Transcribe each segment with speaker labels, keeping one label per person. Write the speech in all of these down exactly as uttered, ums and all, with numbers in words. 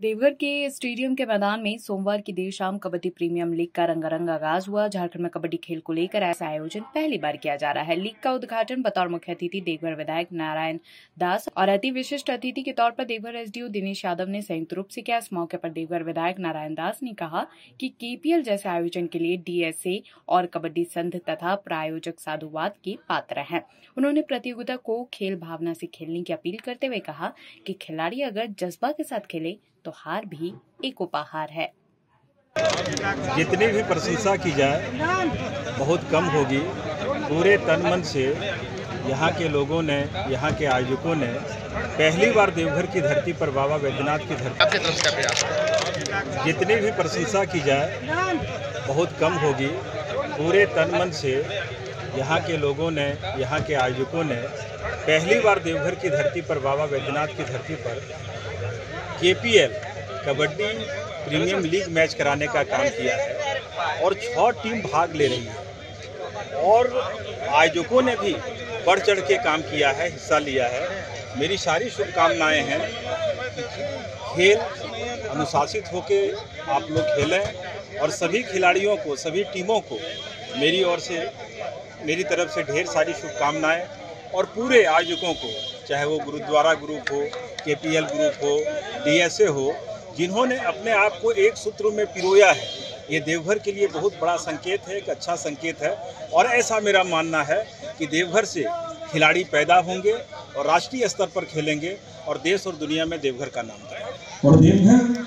Speaker 1: देवघर के स्टेडियम के मैदान में सोमवार की देर शाम कबड्डी प्रीमियम लीग का रंगारंग आगाज हुआ। झारखंड में कबड्डी खेल को लेकर ऐसा आयोजन पहली बार किया जा रहा है। लीग का उद्घाटन बतौर मुख्य अतिथि देवघर विधायक नारायण दास और अति विशिष्ट अतिथि के तौर पर देवघर एसडीओ दिनेश यादव ने संयुक्त रूप से किया। इस मौके पर देवघर विधायक नारायण दास ने कहा कि केपीएल जैसे आयोजन के लिए डीएसए और कबड्डी संघ तथा प्रायोजक साधुवाद के पात्र हैं। उन्होंने प्रतियोगिता को खेल भावना से खेलने की अपील करते हुए कहा कि खिलाड़ी अगर जज्बा के साथ खेले तो हार भी एक उपहार है।
Speaker 2: जितनी भी प्रशंसा की जाए बहुत कम होगी। पूरे तन मन से यहाँ के लोगों ने, यहाँ के आयोजकों ने पहली बार देवघर की धरती पर बाबा बैद्यनाथ की धरती जितनी भी प्रशंसा की जाए बहुत कम होगी। पूरे तन मन से यहाँ के लोगों ने, यहाँ के आयोजकों ने पहली बार देवघर की धरती पर बाबा बैद्यनाथ की धरती पर KPL kabaddi premium league match कराने का काम किया है और छह टीम भाग ले रही है और आयोजकों ने भी बढ़ चढ़ के काम किया है, हिस्सा लिया है। मेरी सारी शुभकामनाएं हैं कि खेल अनुशासित होके आप लोग खेलें और सभी खिलाड़ियों को, सभी टीमों को मेरी ओर से, मेरी तरफ से ढेर सारी शुभकामनाएं और पूरे आयोजकों को, चाहे वो गुरुद्वारा ग्रुप हो, केपीएल ग्रुप हो, डीएसए हो, जिन्होंने अपने आप को एक सूत्र में पिरोया है। ये देवघर के लिए बहुत बड़ा संकेत है, एक अच्छा संकेत है और ऐसा मेरा मानना है कि देवघर से खिलाड़ी पैदा होंगे और राष्ट्रीय स्तर पर खेलेंगे और देश और दुनिया में देवघर का नाम करेंगे।
Speaker 3: और देवघर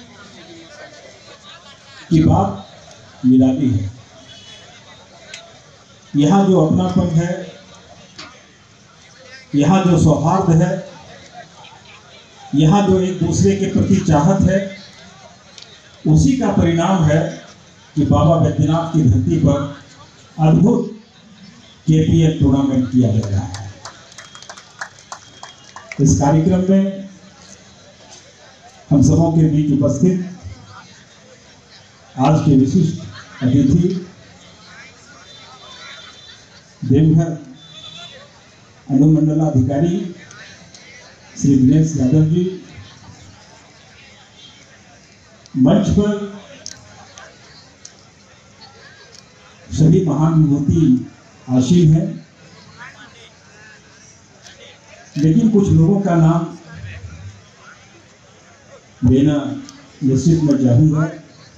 Speaker 3: की बात निराली है। यहाँ जो अपनापन है, यहाँ जो सौहार्द है, यहाँ जो एक दूसरे के प्रति चाहत है, उसी का परिणाम है कि बाबा बैद्यनाथ की धरती पर अद्भुत केपीएल टूर्नामेंट किया जा रहा है। इस कार्यक्रम में हम सबों के बीच उपस्थित आज के विशिष्ट अतिथि देवघर अनुमंडलाधिकारी श्री दिनेश यादव जी, मंच पर सभी महान विभूति आसीन हैं, लेकिन कुछ लोगों का नाम लेना निश्चित मैं चाहूँगा,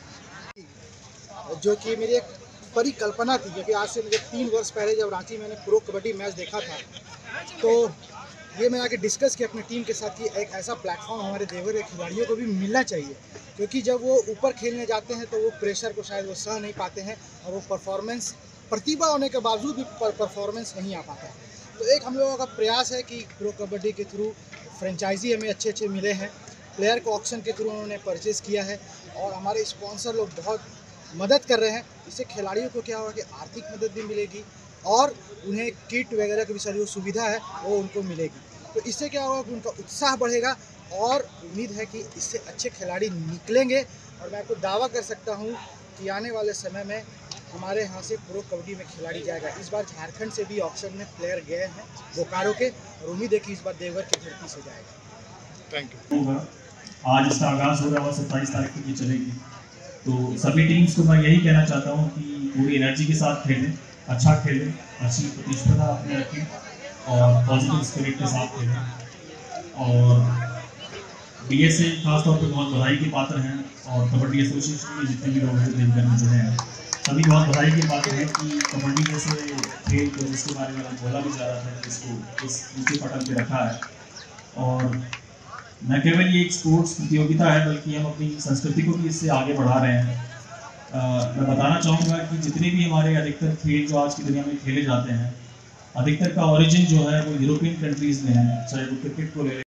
Speaker 4: जो कि मेरी एक परिकल्पना थी। क्योंकि आज से मुझे तीन वर्ष पहले जब रांची मैंने प्रो कबड्डी मैच देखा था, तो ये मैं आके डिस्कस किया अपनी टीम के साथ कि एक ऐसा प्लेटफॉर्म हमारे देवघर के खिलाड़ियों को भी मिलना चाहिए। क्योंकि जब वो ऊपर खेलने जाते हैं तो वो प्रेशर को शायद वो सह नहीं पाते हैं और वो परफॉर्मेंस, प्रतिभा होने के बावजूद भी परफॉर्मेंस नहीं आ पाता है। तो एक हम लोगों का प्रयास है कि प्रो कबड्डी के थ्रू फ्रेंचाइजी हमें अच्छे अच्छे मिले हैं, प्लेयर को ऑक्शन के थ्रू उन्होंने परचेज़ किया है और हमारे स्पॉन्सर लोग बहुत मदद कर रहे हैं। इससे खिलाड़ियों को क्या होगा कि आर्थिक मदद भी मिलेगी और उन्हें किट वगैरह की भी सारी जो सुविधा है वो उनको मिलेगी। तो इससे क्या होगा कि उनका उत्साह बढ़ेगा और उम्मीद है कि इससे अच्छे खिलाड़ी निकलेंगे। और मैं आपको दावा कर सकता हूँ कि आने वाले समय में हमारे यहाँ से प्रो कबड्डी में खिलाड़ी जाएगा। इस बार झारखंड से भी ऑक्शन में प्लेयर गए हैं बोकारो के और उम्मीद है कि इस बार देवघर की धरती से जाएगा।
Speaker 2: Thank you.
Speaker 5: आज इसका आगाज़ हो रहा है, सत्ताईस तारीख तक ये चलेगी। तो सभी टीम्स को मैं यही कहना चाहता हूँ कि पूरी एनर्जी के साथ खेलें, अच्छा खेलें, अच्छी प्रतिस्पर्धा अपने रखें और पॉजिटिव स्पिरिट के साथ खेलें। और डीएसए खासतौर पर बहुत बधाई के पात्र हैं और कबड्डी एसोसिएशन के जितने भी लोग हैं देवघर में जुड़े हैं, सभी बहुत बधाई के पात्र हैं कि कबड्डी जैसे खेल को, जिसके बारे में बोला भी जा रहा था, जिसको इस ऊँचे पटल पर रखा है। और न केवल ये एक स्पोर्ट्स प्रतियोगिता है बल्कि हम अपनी संस्कृति को भी इससे आगे बढ़ा रहे हैं। आ, मैं बताना चाहूँगा कि जितने भी हमारे अधिकतर खेल जो आज की दुनिया में खेले जाते हैं, अधिकतर का ओरिजिन जो है वो यूरोपियन कंट्रीज़ में है। चाहे वो क्रिकेट को ले